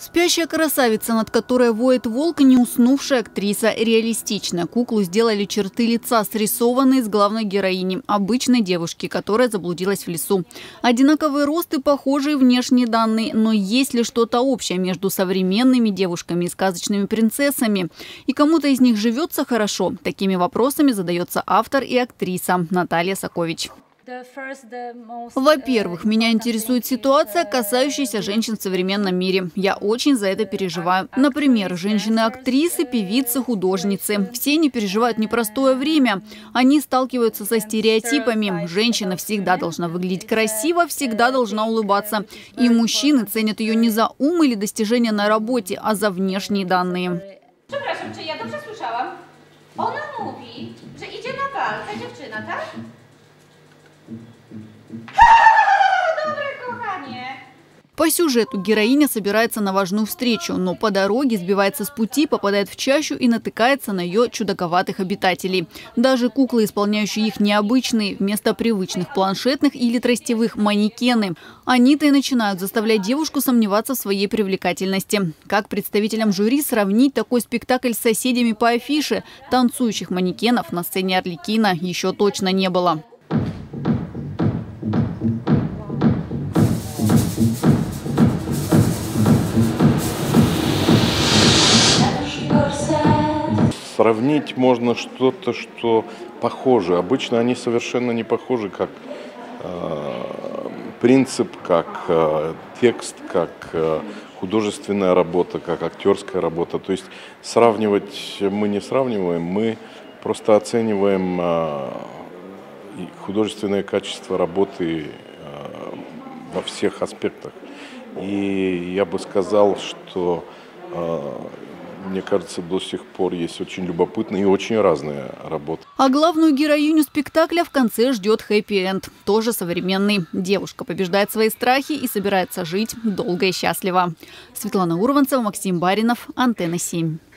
Спящая красавица, над которой воет волк, не уснувшая актриса. Реалистично. Куклу сделали черты лица, срисованные с главной героини – обычной девушки, которая заблудилась в лесу. Одинаковый рост и похожие внешние данные. Но есть ли что-то общее между современными девушками и сказочными принцессами? И кому-то из них живется хорошо? Такими вопросами задается автор и актриса Наталья Сакович. Во-первых, меня интересует ситуация, касающаяся женщин в современном мире. Я очень за это переживаю. Например, женщины-актрисы, певицы, художницы. Все они переживают непростое время. Они сталкиваются со стереотипами. Женщина всегда должна выглядеть красиво, всегда должна улыбаться. И мужчины ценят ее не за ум или достижения на работе, а за внешние данные. Przepraszam, czy ja dobrze słyszałam? Ona mówi, że idzie na bal, ta dziewczyna, tak? Dobre kochanie! По сюжету героиня собирается на важную встречу, но по дороге сбивается с пути, попадает в чащу и натыкается на ее чудаковатых обитателей. Даже куклы, исполняющие их, необычные. Вместо привычных планшетных или тростевых – манекены. Они-то и начинают заставлять девушку сомневаться в своей привлекательности. Как представителям жюри сравнить такой спектакль с соседями по афише? Танцующих манекенов на сцене Арлекино еще точно не было. Сравнить можно что-то, что похоже. Обычно они совершенно не похожи, как принцип, как текст, как художественная работа, как актерская работа. То есть сравнивать мы не сравниваем, мы просто оцениваем художественное качество работы во всех аспектах. И я бы сказал, что мне кажется, до сих пор есть очень любопытные и очень разные работы. А главную героиню спектакля в конце ждет хэппи-энд. Тоже современный. Девушка побеждает свои страхи и собирается жить долго и счастливо. Светлана Урванцева, Максим Баринов, Антенна 7.